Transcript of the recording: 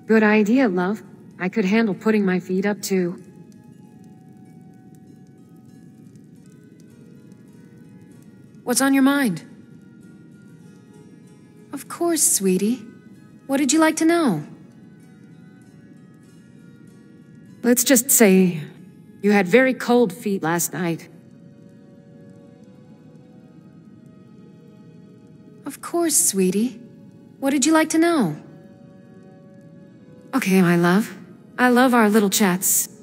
Good idea, love. I could handle putting my feet up too. What's on your mind? Of course, sweetie. What did you like to know? Let's just say you had very cold feet last night. Of course, sweetie. What did you like to know? Okay, my love. I love our little chats.